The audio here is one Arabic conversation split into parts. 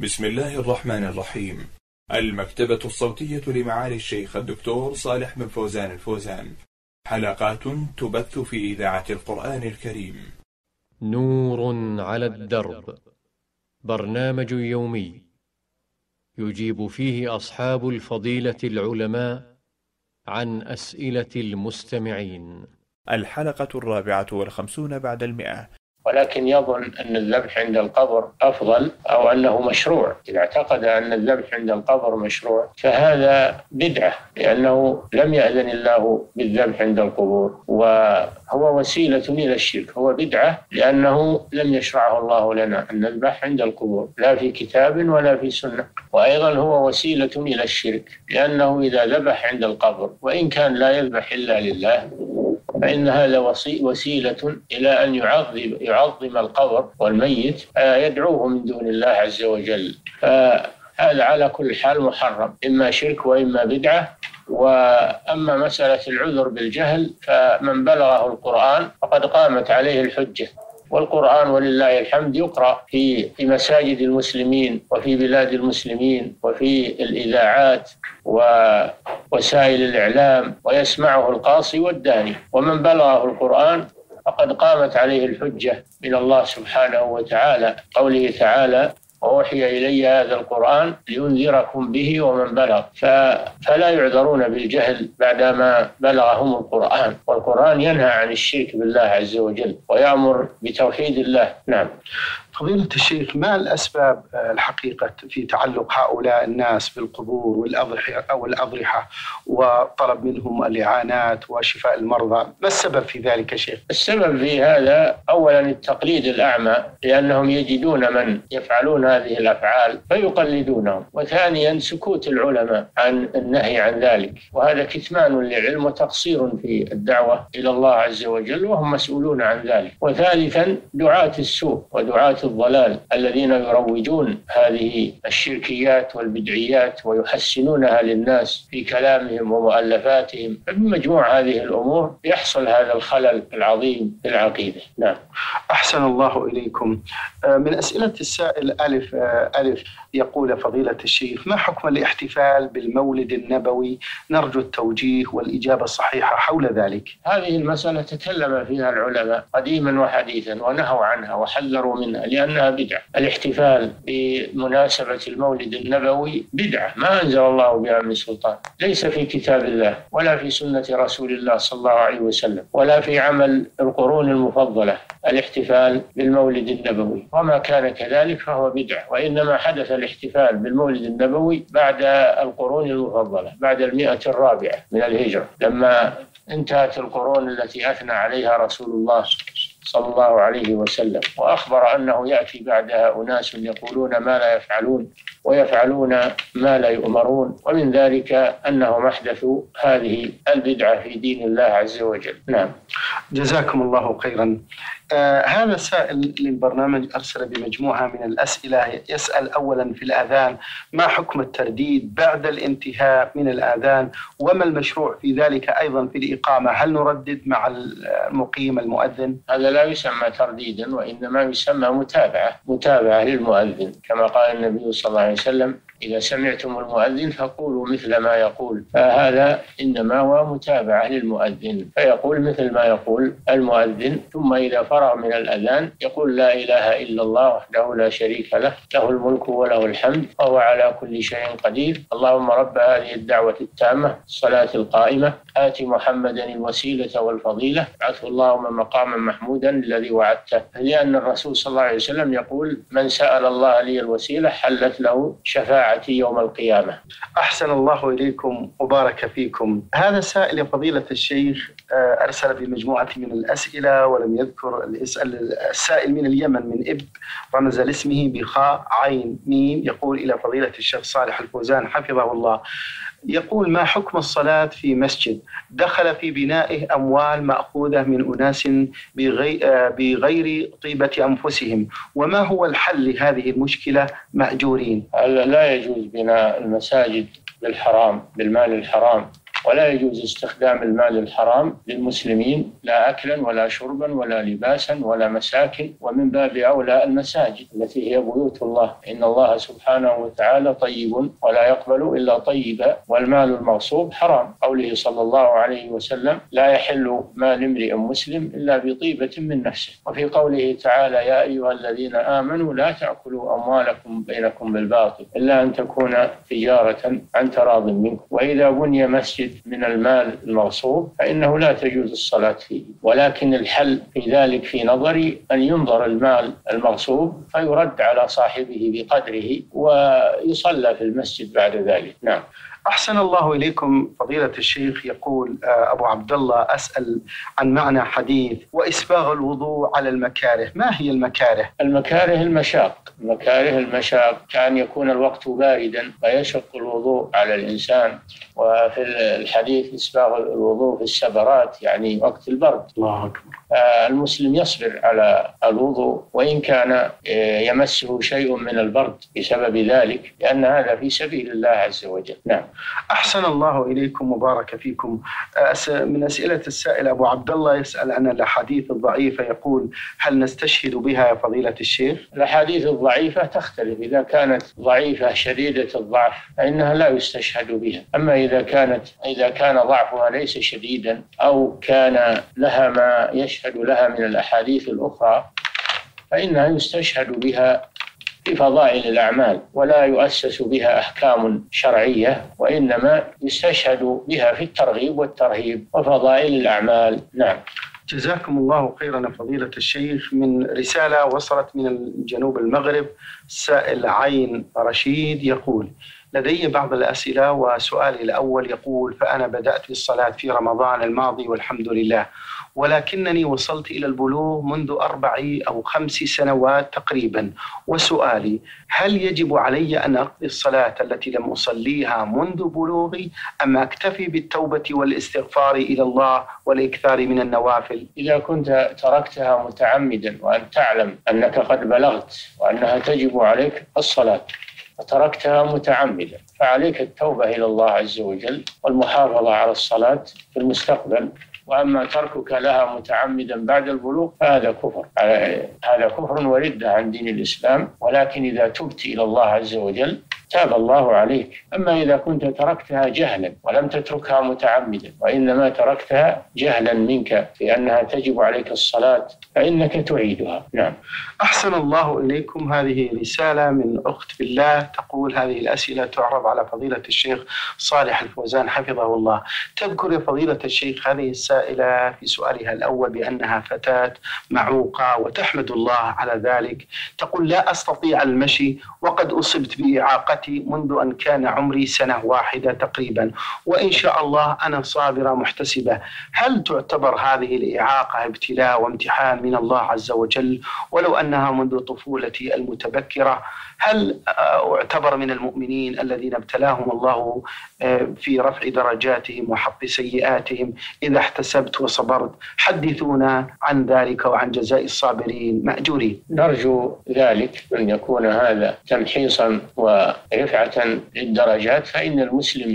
بسم الله الرحمن الرحيم. المكتبة الصوتية لمعالي الشيخ الدكتور صالح بن فوزان الفوزان. حلقات تبث في إذاعة القرآن الكريم. نور على الدرب، برنامج يومي يجيب فيه أصحاب الفضيلة العلماء عن أسئلة المستمعين. الحلقة 54 بعد 100. ولكن يظن أن الذبح عند القبر أفضل أو أنه مشروع. إذا اعتقد أن الذبح عند القبر مشروع فهذا بدعة، لأنه لم يأذن الله بالذبح عند القبور، وهو وسيلة إلى الشرك. هو بدعة لأنه لم يشرعه الله لنا أن نذبح عند القبور، لا في كتاب ولا في سنة. وأيضا هو وسيلة إلى الشرك، لأنه إذا ذبح عند القبر وإن كان لا يذبح إلا لله فإن هذا وسيلة إلى أن يعظم القبر والميت، يدعوه من دون الله عز وجل. فهذا على كل حال محرم، إما شرك وإما بدعة. وأما مسألة العذر بالجهل فمن بلغه القرآن فقد قامت عليه الحجة. والقرآن ولله الحمد يقرأ في مساجد المسلمين وفي بلاد المسلمين وفي الإذاعات ووسائل الإعلام، ويسمعه القاصي والداني. ومن بلغه القرآن فقد قامت عليه الحجة من الله سبحانه وتعالى، قوله تعالى: وأوحي إلي هذا القرآن لينذركم به ومن بلغ. فلا يعذرون بالجهل بعدما بلغهم القرآن. والقرآن ينهى عن الشرك بالله عز وجل ويأمر بتوحيد الله. نعم. فضيلة الشيخ، ما الأسباب الحقيقة في تعلق هؤلاء الناس بالقبور والأضرحة وطلب منهم الإعانات وشفاء المرضى؟ ما السبب في ذلك يا شيخ؟ السبب في هذا أولا التقليد الأعمى، لأنهم يجدون من يفعلون هذه الأفعال فيقلدونهم. وثانيا سكوت العلماء عن النهي عن ذلك، وهذا كتمان للعلم وتقصير في الدعوة إلى الله عز وجل، وهم مسؤولون عن ذلك. وثالثا دعاة السوء ودعاة الضلال الذين يروجون هذه الشركيات والبدعيات ويحسنونها للناس في كلامهم ومؤلفاتهم. بمجموع هذه الأمور يحصل هذا الخلل العظيم في العقيدة. نعم. أحسن الله إليكم. من أسئلة السائل ألف يقول: فضيلة الشيخ، ما حكم الاحتفال بالمولد النبوي؟ نرجو التوجيه والإجابة الصحيحة حول ذلك. هذه المسألة تكلم فيها العلماء قديما وحديثا ونهوا عنها وحذروا منها لأنها بدعة. الاحتفال بمناسبة المولد النبوي بدعة ما أنزل الله بها من سلطان، ليس في كتاب الله ولا في سنة رسول الله صلى الله عليه وسلم ولا في عمل القرون المفضلة الاحتفال بالمولد النبوي. وما كان كذلك فهو بدعة. وإنما حدث الاحتفال بالمولد النبوي بعد القرون المفضلة، بعد 104 من الهجرة، لما انتهت القرون التي أثنى عليها رسول الله صلى الله عليه وسلم، وأخبر أنه يأتي بعدها أناس يقولون ما لا يفعلون ويفعلون ما لا يؤمرون، ومن ذلك أنهم أحدثوا هذه البدعة في دين الله عز وجل. نعم. جزاكم الله خيرا. هذا سائل للبرنامج أرسل بمجموعة من الأسئلة. يسأل أولا في الآذان: ما حكم الترديد بعد الانتهاء من الآذان؟ وما المشروع في ذلك أيضا في الإقامة؟ هل نردد مع المقيم المؤذن؟ هذا لا يسمى ترديدا، وإنما يسمى متابعة للمؤذن، كما قال النبي صلى الله عليه وسلم: إذا سمعتم المؤذن فقولوا مثل ما يقول. فهذا إنما هو متابعة للمؤذن، فيقول مثل ما يقول المؤذن، ثم إذا فرغ من الأذان يقول: لا إله إلا الله وحده لا شريك له، له الملك وله الحمد وهو على كل شيء قدير، اللهم رب هذه الدعوة التامة الصلاة القائمة آت محمدا الوسيلة والفضيلة ابعثه اللهم مقاما محمودا الذي وعدته. لأن الرسول صلى الله عليه وسلم يقول: من سأل الله لي الوسيلة حلت له شفاعتي يوم القيامة. أحسن الله إليكم وبارك فيكم. هذا سائل يا فضيلة الشيخ أرسل بمجموعة من الأسئلة ولم يذكر السائل من اليمن، من إب، رمز لاسمه بخاء عين ميم. يقول: إلى فضيلة الشيخ صالح الفوزان حفظه الله، يقول: ما حكم الصلاة في مسجد دخل في بنائه أموال مأخوذة من أناس بغير طيبة أنفسهم، وما هو الحل لهذه المشكلة مأجورين؟ لا يجوز بناء المساجد بالحرام، بالمال الحرام، ولا يجوز استخدام المال الحرام للمسلمين لا أكلا ولا شربا ولا لباسا ولا مساكن، ومن باب أولى المساجد التي هي بيوت الله. إن الله سبحانه وتعالى طيب ولا يقبل إلا طيبا والمال المغصوب حرام. قوله صلى الله عليه وسلم: لا يحل مال امرئ مسلم إلا بطيبة من نفسه. وفي قوله تعالى: يا أيها الذين آمنوا لا تأكلوا أموالكم بينكم بالباطل إلا أن تكون تجارة عن تراض منكم. وإذا بني مسجد من المال المغصوب فإنه لا تجوز الصلاة فيه، ولكن الحل في ذلك في نظري أن ينظر المال المغصوب فيرد على صاحبه بقدره ويصلى في المسجد بعد ذلك. نعم. أحسن الله إليكم فضيلة الشيخ. يقول أبو عبد الله: أسأل عن معنى حديث وإسباغ الوضوء على المكاره. ما هي المكاره؟ المكاره المشاق. مكاره المشاق كأن يكون الوقت باردا فيشق الوضوء على الإنسان، وفي الحديث إسباغ الوضوء في السبرات يعني وقت البرد. الله أكبر. المسلم يصبر على الوضوء وإن كان يمسه شيء من البرد بسبب ذلك، لأن هذا في سبيل الله عز وجل. نعم. أحسن الله إليكم وبارك فيكم. من أسئلة السائل أبو عبد الله يسأل عن الأحاديث الضعيفة، يقول: هل نستشهد بها يا فضيلة الشيخ؟ الأحاديث الضعيفة تختلف. إذا كانت ضعيفة شديدة الضعف فإنها لا يستشهد بها. أما إذا كان ضعفها ليس شديدا أو كان لها ما يشهد لها من الأحاديث الأخرى فإنها يستشهد بها في فضائل الأعمال، ولا يؤسس بها أحكام شرعية، وإنما يستشهد بها في الترغيب والترهيب وفضائل الأعمال. نعم. جزاكم الله خيرا فضيلة الشيخ. من رسالة وصلت من جنوب المغرب، سائل عين رشيد يقول: لدي بعض الأسئلة، وسؤالي الأول يقول: فأنا بدأت الصلاة في رمضان الماضي والحمد لله، ولكنني وصلت إلى البلوغ منذ 4 أو 5 سنوات تقريبا، وسؤالي: هل يجب علي أن أقضي الصلاة التي لم أصليها منذ بلوغي، أم أكتفي بالتوبة والاستغفار إلى الله والإكثار من النوافل؟ إذا كنت تركتها متعمدا وأن تعلم أنك قد بلغت وأنها تجب عليك الصلاة وتركتها متعمدا فعليك التوبة إلى الله عز وجل والمحافظة على الصلاة في المستقبل. وأما تركك لها متعمدا بعد البلوغ فهذا كفر، هذا كفر وردة عن دين الإسلام. ولكن إذا تبت إلى الله عز وجل تاب الله عليك. أما إذا كنت تركتها جهلا ولم تتركها متعمدا وإنما تركتها جهلا منك في أنها تجب عليك الصلاة فإنك تعيدها. نعم. أحسن الله إليكم. هذه رسالة من أخت بالله تقول: هذه الأسئلة تعرض على فضيلة الشيخ صالح الفوزان حفظه الله. تذكر يا فضيلة الشيخ هذه السائلة في سؤالها الأول بأنها فتاة معوقة وتحمد الله على ذلك. تقول: لا أستطيع المشي وقد أصبت بإعاقتي منذ أن كان عمري 1 سنة تقريبا، وإن شاء الله أنا صابرة محتسبة. هل تعتبر هذه الإعاقة ابتلاء وامتحان من الله عز وجل ولو أنها منذ طفولتي المتبكرة؟ هل أعتبر من المؤمنين الذين ابتلاهم الله في رفع درجاتهم وحط سيئاتهم إذا احتسبت وصبرت؟ حدثونا عن ذلك وعن جزاء الصابرين مأجورين. نرجو ذلك أن يكون هذا تمحيصا ورفعة للدرجات. فإن المسلم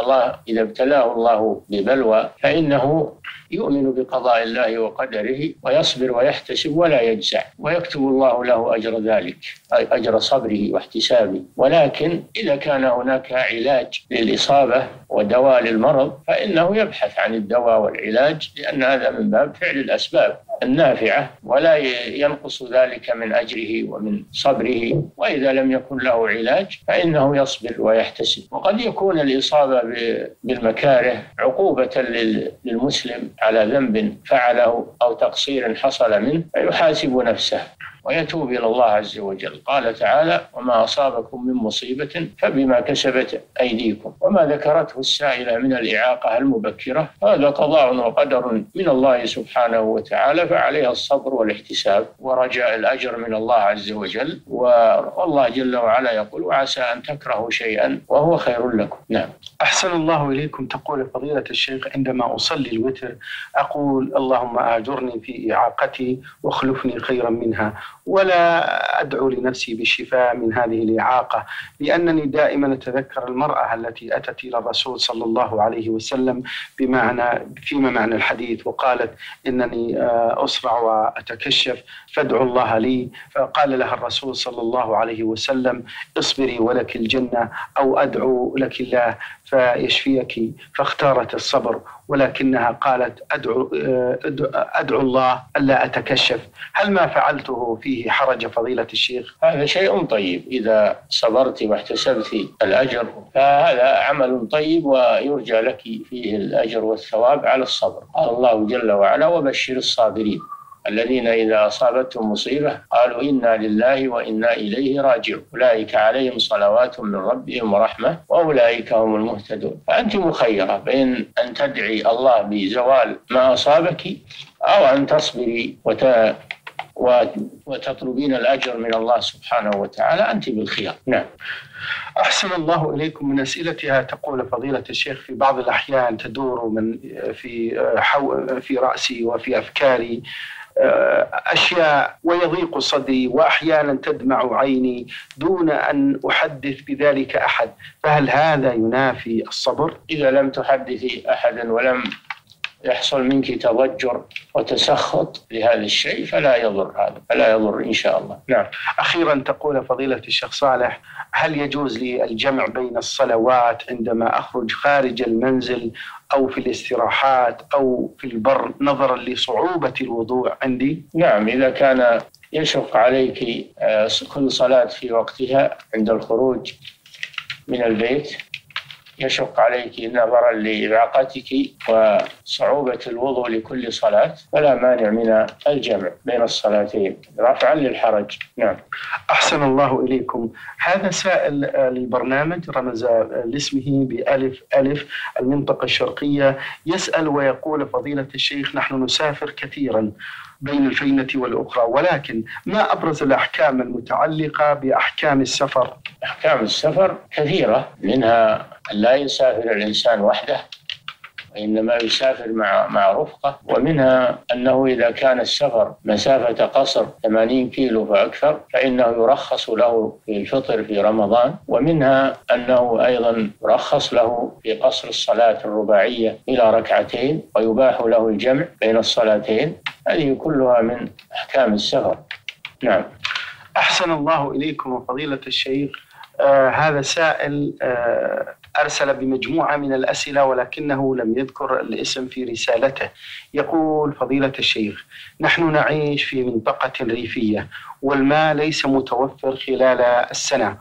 إذا ابتلاه الله ببلوى فإنه يؤمن بقضاء الله وقدره ويصبر ويحتسب ولا يجزع، ويكتب الله له أجر ذلك، أجر صبره واحتسابه. ولكن إذا كان هناك علاج للإصابة ودواء للمرض فإنه يبحث عن الدواء والعلاج، لأن هذا من باب فعل الأسباب النافعة، ولا ينقص ذلك من أجره ومن صبره. وإذا لم يكن له علاج فإنه يصبر ويحتسب. وقد يكون الإصابة بالمكاره عقوبة للمسلم على ذنب فعله أو تقصير حصل منه فيحاسب نفسه ويتوب إلى الله عز وجل. قال تعالى: وما أصابكم من مصيبة فبما كسبت أيديكم. وما ذكرته السائلة من الإعاقة المبكرة هذا قضاء وقدر من الله سبحانه وتعالى، فعليها الصبر والاحتساب ورجاء الأجر من الله عز وجل. والله جل وعلا يقول: وعسى أن تكرهوا شيئا وهو خير لكم. نعم. أحسن الله إليكم. تقول فضيلة الشيخ: عندما أصلي الوتر أقول: اللهم أجرني في إعاقتي واخلفني خيرا منها، ولا أدعو لنفسي بالشفاء من هذه الإعاقة، لأنني دائما أتذكر المرأة التي أتت إلى الرسول صلى الله عليه وسلم فيما معنى الحديث، وقالت إنني أسرع وأتكشف فادعوا الله لي، فقال لها الرسول صلى الله عليه وسلم اصبري ولك الجنة، أو أدعو لك الله فيشفيك، فاختارت الصبر، ولكنها قالت أدعو الله ألا أتكشف. هل ما فعلته فيه حرج فضيلة الشيخ؟ هذا شيء طيب، إذا صبرت واحتسبت الأجر فهذا عمل طيب ويرجى لك فيه الأجر والثواب على الصبر. قال الله جل وعلا وبشر الصابرين الذين إذا أصابتهم مصيبة قالوا إنا لله وإنا إليه راجعون أولئك عليهم صلوات من ربهم ورحمة وأولئك هم المهتدون. فأنت مخيرة بين أن تدعي الله بزوال ما أصابك أو أن تصبري وتطلبين الأجر من الله سبحانه وتعالى، أنت بالخيار. نعم. أحسن الله إليكم. من أسئلتها تقول فضيلة الشيخ في بعض الأحيان تدور في رأسي وفي أفكاري أشياء ويضيق صدري، وأحيانا تدمع عيني دون أن أحدث بذلك أحد، فهل هذا ينافي الصبر؟ إذا لم تحدثي أحدا ولم يحصل منك تضجر وتسخط لهذا الشيء فلا يضر، هذا فلا يضر إن شاء الله. نعم. أخيرا تقول فضيلة الشيخ صالح هل يجوز لي الجمع بين الصلوات عندما أخرج خارج المنزل أو في الاستراحات أو في البر نظرا لصعوبة الوضوء عندي؟ نعم، إذا كان يشق عليك كل صلاة في وقتها عند الخروج من البيت، يشق عليك نظرا لإعاقتك وصعوبة الوضوء لكل صلاة، فلا مانع من الجمع بين الصلاتين رفعا للحرج. نعم. أحسن الله إليكم. هذا سائل للبرنامج رمز لاسمه بألف ألف المنطقة الشرقية، يسأل ويقول فضيلة الشيخ نحن نسافر كثيرا بين الفينة والأخرى، ولكن ما أبرز الأحكام المتعلقة بأحكام السفر؟ أحكام السفر كثيرة، منها أن لا يسافر الإنسان وحده وإنما يسافر مع رفقة، ومنها أنه إذا كان السفر مسافة قصر 80 كيلو فأكثر فإنه يرخص له في الفطر في رمضان، ومنها أنه أيضا يرخص له في قصر الصلاة الرباعية إلى ركعتين ويباح له الجمع بين الصلاتين. هذه كلها من أحكام السفر. نعم. أحسن الله إليكم فضيلة الشيخ. هذا سائل أرسل بمجموعة من الأسئلة ولكنه لم يذكر الاسم في رسالته. يقول فضيلة الشيخ نحن نعيش في منطقة ريفية والماء ليس متوفر خلال السنة،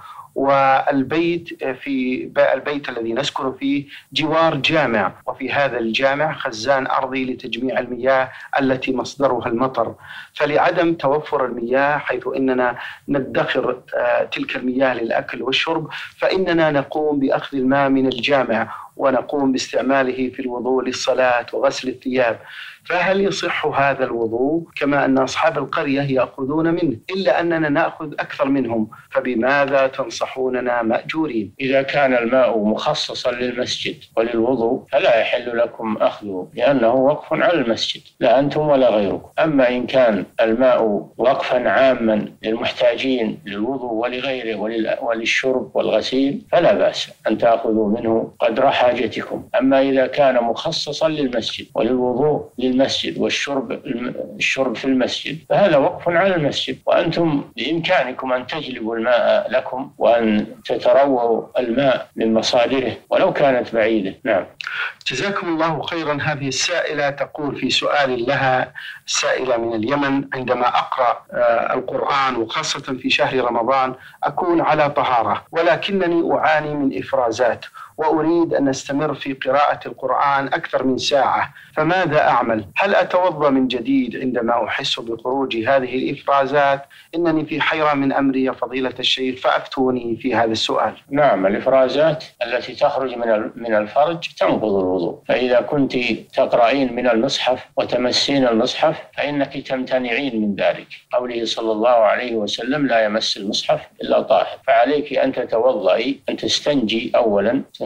والبيت البيت الذي نسكن فيه جوار جامع، وفي هذا الجامع خزان أرضي لتجميع المياه التي مصدرها المطر، فلعدم توفر المياه حيث إننا ندخر تلك المياه للأكل والشرب فإننا نقوم بأخذ الماء من الجامع ونقوم باستعماله في الوضوء للصلاة وغسل الثياب، فهل يصح هذا الوضوء كما أن أصحاب القرية يأخذون منه إلا أننا نأخذ أكثر منهم؟ فبماذا تنصحوننا مأجورين؟ إذا كان الماء مخصصا للمسجد وللوضوء فلا يحل لكم أخذه، لأنه وقف على المسجد لا أنتم ولا غيركم. أما إن كان الماء وقفا عاما للمحتاجين للوضوء ولغيره وللشرب والغسيل فلا بأس أن تأخذوا منه قدر حاجتكم. أما إذا كان مخصصا للمسجد وللوضوء للمسجد والشرب في المسجد فهذا وقف على المسجد، وأنتم بإمكانكم أن تجلبوا الماء لكم وأن تترووا الماء من مصادره ولو كانت بعيدة. نعم. جزاكم الله خيرا. هذه السائلة تقول في سؤال لها، السائلة من اليمن: عندما أقرأ القرآن وخاصة في شهر رمضان أكون على طهارة ولكنني أعاني من إفرازات وأريد أن أستمر في قراءة القرآن أكثر من ساعة، فماذا أعمل؟ هل أتوضأ من جديد عندما أحس بخروج هذه الإفرازات؟ إنني في حيرة من أمري يا فضيلة الشيخ فأفتوني في هذا السؤال. نعم، الإفرازات التي تخرج من الفرج تنقض الوضوء، فإذا كنت تقرأين من المصحف وتمسين المصحف فإنك تمتنعين من ذلك، قوله صلى الله عليه وسلم لا يمس المصحف إلا طاهر، فعليك أن تتوضئي، أن تستنجي أولا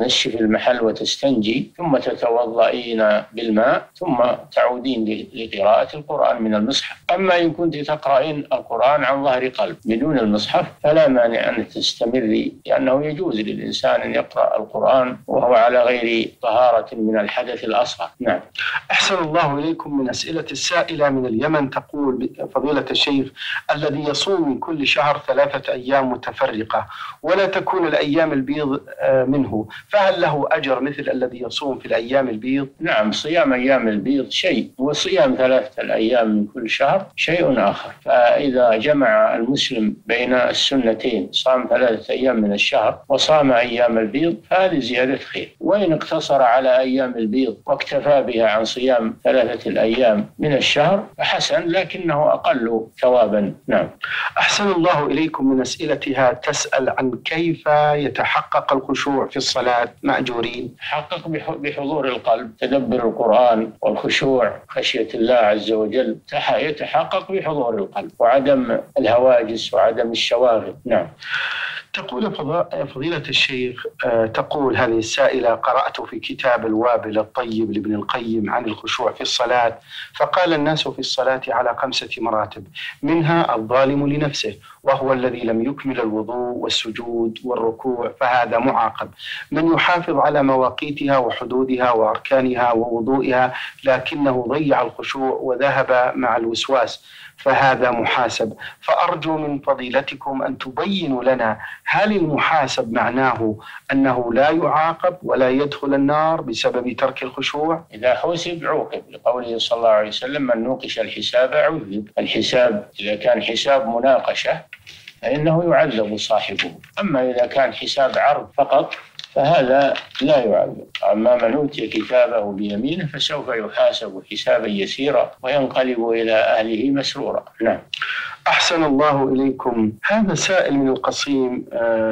تنشف المحل وتستنجي، ثم تتوضئين بالماء، ثم تعودين لقراءة القرآن من المصحف. أما إن كنت تقرأين القرآن عن ظهر قلب بدون المصحف فلا مانع أن تستمري، لأنه يجوز للإنسان أن يقرأ القرآن وهو على غير طهارة من الحدث الأصغر. نعم. أحسن الله إليكم. من أسئلة السائلة من اليمن تقول: فضيلة الشيخ، الذي يصوم من كل شهر 3 أيام متفرقة ولا تكون الأيام البيض منه، فهل له أجر مثل الذي يصوم في الأيام البيض؟ نعم، صيام أيام البيض شيء، وصيام 3 أيام من كل شهر شيء آخر. فإذا جمع المسلم بين السنتين، صام 3 أيام من الشهر وصام أيام البيض، فهذه زيادة خير. وإن اقتصر على أيام البيض واكتفى بها عن صيام 3 الأيام من الشهر فحسن، لكنه أقل ثوابا. نعم. أحسن الله إليكم. من أسئلتها تسأل عن كيف يتحقق الخشوع في الصلاة مأجورين. تحقق بحضور القلب، تدبر القرآن والخشوع، خشية الله عز وجل يتحقق بحضور القلب وعدم الهواجس وعدم الشواغل. نعم. تقول فضيلة الشيخ، تقول هذه السائلة: قرأت في كتاب الوابل الطيب لابن القيم عن الخشوع في الصلاة، فقال الناس في الصلاة على 5 مراتب، منها الظالم لنفسه وهو الذي لم يكمل الوضوء والسجود والركوع، فهذا معاقب. من يحافظ على مواقيتها وحدودها وأركانها ووضوئها لكنه ضيع الخشوع وذهب مع الوسواس، فهذا محاسب. فأرجو من فضيلتكم أن تبينوا لنا، هل المحاسب معناه أنه لا يعاقب ولا يدخل النار بسبب ترك الخشوع؟ إذا حسب عوقب، لقوله صلى الله عليه وسلم: من نوقش الحساب عذب. الحساب إذا كان حساب مناقشة فإنه يعذب صاحبه، أما إذا كان حساب عرض فقط فهذا لا يعذب. أما من أوتي كتابه بيمينه فسوف يحاسب حسابا يسيرا وينقلب إلى أهله مسرورا. نعم. أحسن الله إليكم. هذا سائل من القصيم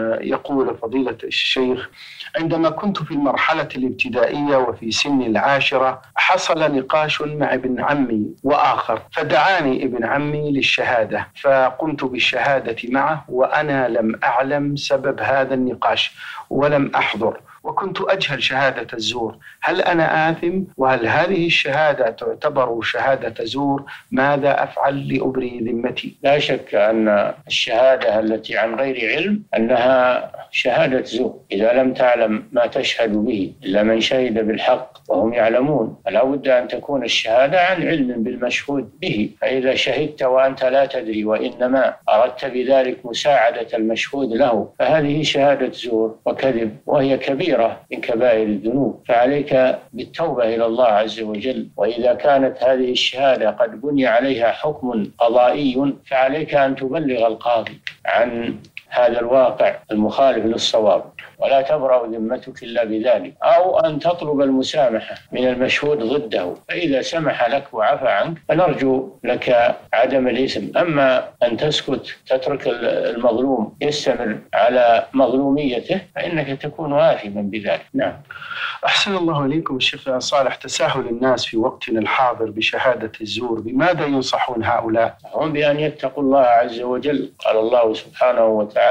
يقول: فضيلة الشيخ، عندما كنت في المرحلة الابتدائية وفي سن 10 حصل نقاش مع ابن عمي وآخر، فدعاني ابن عمي للشهادة، فقمت بالشهادة معه وأنا لم أعلم سبب هذا النقاش ولم أحضر، وكنت أجهل شهادة الزور. هل أنا آثم؟ وهل هذه الشهادة تعتبر شهادة زور؟ ماذا أفعل لأبري ذمتي؟ لا شك أن الشهادة التي عن غير علم أنها شهادة زور، إذا لم تعلم ما تشهد به إلا من شهد بالحق وهم يعلمون، فلا بد أن تكون الشهادة عن علم بالمشهود به. فإذا شهدت وأنت لا تدري وإنما أردت بذلك مساعدة المشهود له فهذه شهادة زور وكذب، وهي كبيرة من كبائر الذنوب، فعليك بالتوبة إلى الله عز وجل. وإذا كانت هذه الشهادة قد بني عليها حكم قضائي فعليك أن تبلغ القاضي عن هذا الواقع المخالف للصواب، ولا تبرأ ذمتك إلا بذلك، أو أن تطلب المسامحة من المشهود ضده، فإذا سمح لك وعفى عنك فنرجو لك عدم الإثم. أما أن تسكت تترك المظلوم يستمر على مظلوميته فإنك تكون آثما بذلك. نعم. أحسن الله إليكم الشيخ صالح. تساهل الناس في وقتنا الحاضر بشهادة الزور، بماذا ينصحون هؤلاء؟ هم بأن يتقوا الله عز وجل. قال الله سبحانه وتعالى: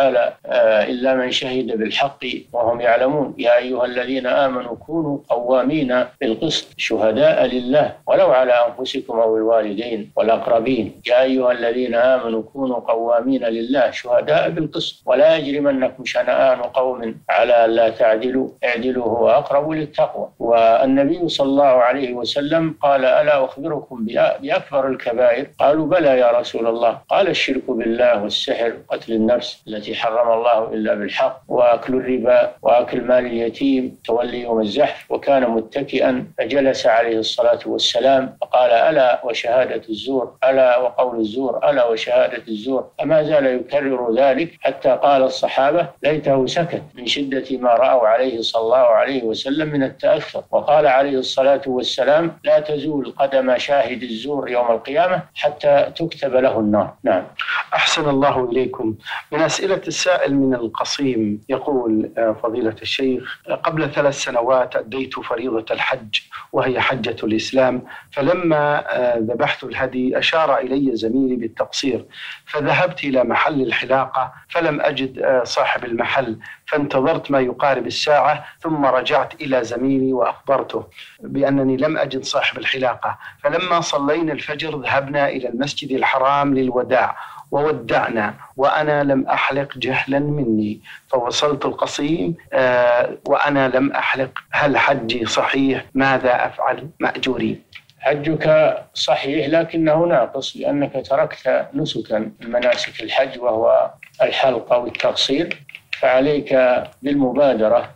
إلا من شهد بالحق وهم يعلمون، يا أيها الذين آمنوا كونوا قوامين بالقسط شهداء لله ولو على أنفسكم أو الوالدين والأقربين. يا أيها الذين آمنوا كونوا قوامين لله شهداء بالقسط ولا يجرمنكم شنآن قوم على ألا تعدلوا اعدلوا هو أقرب للتقوى. والنبي صلى الله عليه وسلم قال: ألا أخبركم بأكبر الكبائر؟ قالوا: بلى يا رسول الله. قال: الشرك بالله والسحر وقتل النفس التي حرم الله إلا بالحق وأكل الربا وأكل مال اليتيم تولي يوم الزحف. وكان متكئا فجلس عليه الصلاة والسلام فقال: ألا وشهادة الزور، ألا وقول الزور، ألا وشهادة الزور. فما زال يكرر ذلك حتى قال الصحابة: ليته سكت من شدة ما رأوا عليه صلى الله عليه وسلم من التأثر. وقال عليه الصلاة والسلام: لا تزول قدم شاهد الزور يوم القيامة حتى تكتب له النار. نعم. أحسن الله إليكم. من أسئلة السائل من القصيم يقول: فضيلة الشيخ. قبل 3 سنوات أديت فريضة الحج وهي حجة الإسلام، فلما ذبحت الهدي أشار إلي زميلي بالتقصير، فذهبت إلى محل الحلاقة فلم أجد صاحب المحل، فانتظرت ما يقارب الساعة ثم رجعت إلى زميلي وأخبرته بأنني لم أجد صاحب الحلاقة. فلما صلينا الفجر ذهبنا إلى المسجد الحرام للوداع وودعنا وأنا لم أحلق جهلا مني، فوصلت القصيم وأنا لم أحلق. هل حجي صحيح؟ ماذا أفعل مأجورين؟ حجك صحيح لكنه ناقص، لأنك تركت نسكا من مناسك الحج وهو الحلق أو التقصير، فعليك بالمبادرة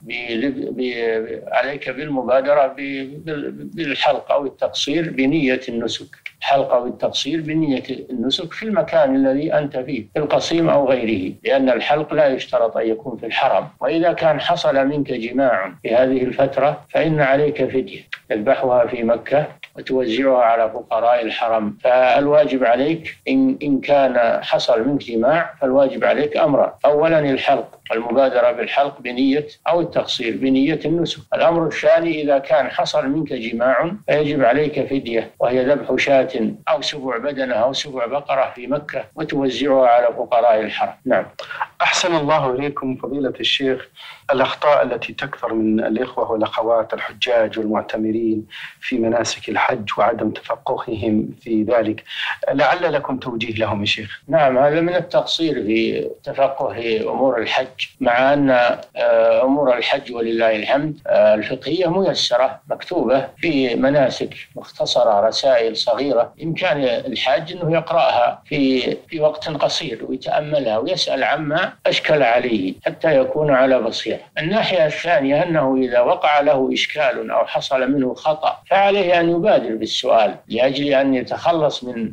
بالحلق أو التقصير بنية النسك، حلق أو التقصير بنية النسك في المكان الذي أنت فيه، في القصيم أو غيره، لأن الحلق لا يشترط أن يكون في الحرم. وإذا كان حصل منك جماع في هذه الفترة فإن عليك فدية تذبحها في مكة وتوزعها على فقراء الحرم. فالواجب عليك إن كان حصل منك جماع فالواجب عليك أمران: أولا الحلق، المبادرة بالحلق بنية أو التقصير بنية النسك. الأمر الثاني إذا كان حصل منك جماع فيجب عليك فدية، وهي ذبح شاة أو سبع بدنة أو سبع بقرة في مكة وتوزعها على فقراء الحرم. نعم. أحسن الله إليكم فضيلة الشيخ. الأخطاء التي تكثر من الإخوة والأخوات الحجاج والمعتمرين في مناسك الحج وعدم تفقههم في ذلك، لعل لكم توجيه لهم يا شيخ. نعم، هذا من التقصير في تفقه أمور الحج، مع أن أمور الحج ولله الحمد الفقهية ميسرة مكتوبة في مناسك مختصرة، رسائل صغيرة إمكان الحاج أنه يقرأها في وقت قصير ويتأملها ويسأل عما أشكل عليه حتى يكون على بصيرة. الناحية الثانية أنه إذا وقع له إشكال أو حصل منه خطأ فعليه أن يبادر بالسؤال لأجل أن يتخلص من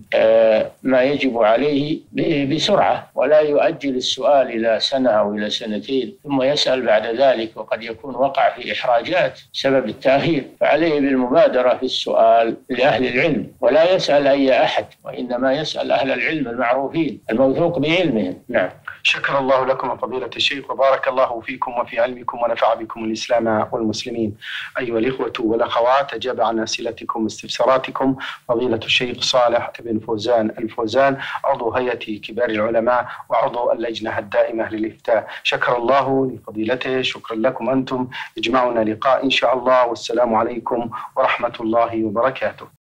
ما يجب عليه بسرعة، ولا يؤجل السؤال إلى سنة أو إلى سنتين ثم يسأل بعد ذلك وقد يكون وقع في إحراجات سبب التأخير. فعليه بالمبادرة في السؤال لأهل العلم، ولا يسأل أي أحد، وإنما يسأل أهل العلم المعروفين الموثوق بعلمهم. نعم. شكر الله لكم فضيلة الشيخ، وبارك الله فيكم وفي علمكم ونفع بكم الإسلام والمسلمين. أيها الإخوة والأخوات، أجاب عن أسئلتكم واستفساراتكم فضيلة الشيخ صالح بن فوزان الفوزان، عضو هيئة كبار العلماء وعضو اللجنة الدائمة للإفتاء. شكر الله لفضيلته. شكرا لكم أنتم. يجمعنا لقاء إن شاء الله، والسلام عليكم ورحمة الله وبركاته.